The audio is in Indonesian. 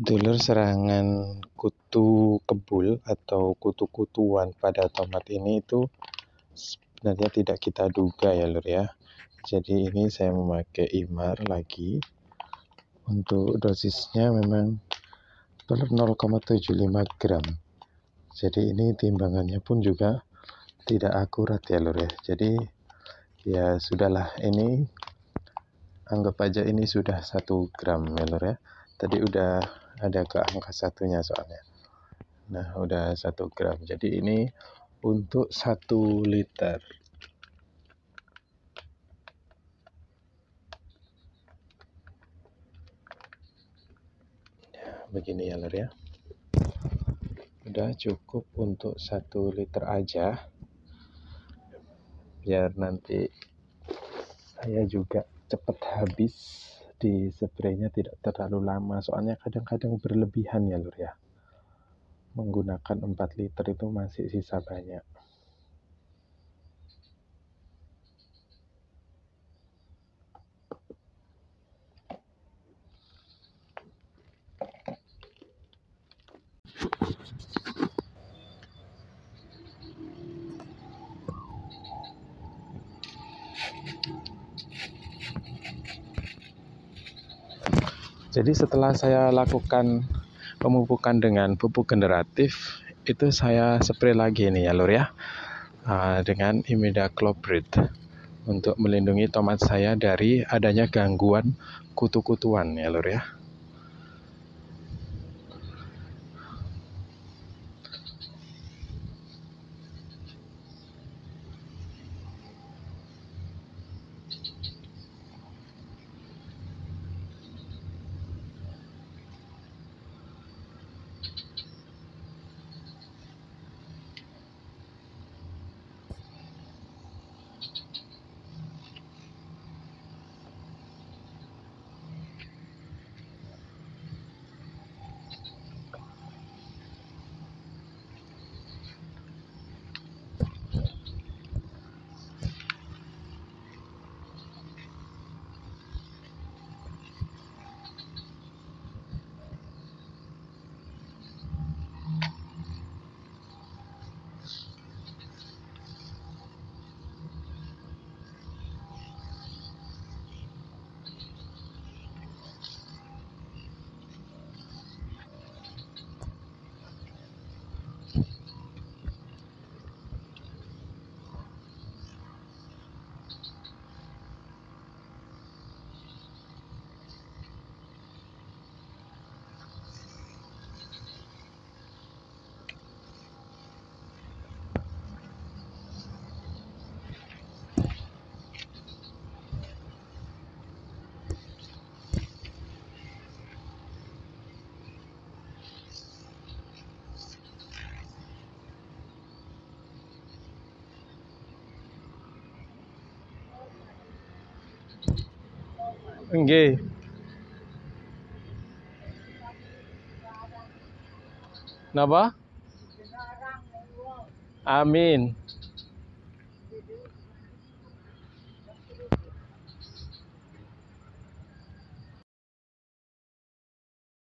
Dulur, serangan kutu kebul atau kutu-kutuan pada tomat ini itu sebenarnya tidak kita duga ya lur ya. Jadi ini saya memakai Imar lagi. Untuk dosisnya memang 0,75 gram. Jadi ini timbangannya pun juga tidak akurat ya lur ya. Jadi ya sudahlah, ini anggap aja ini sudah 1 gram ya lur ya. Tadi udah ada ke angka satunya soalnya. Nah udah 1 gram. Jadi ini untuk 1 liter. Begini ya lur ya. Udah cukup untuk 1 liter aja. Biar nanti saya juga cepat habis, di spraynya tidak terlalu lama. Soalnya kadang-kadang berlebihan ya lur ya. Menggunakan 4 liter itu masih sisa banyak. Jadi setelah saya lakukan pemupukan dengan pupuk generatif, itu saya spray lagi nih ya lur ya, dengan imidacloprid untuk melindungi tomat saya dari adanya gangguan kutu-kutuan ya lur ya. Nggih. Napa? Amin.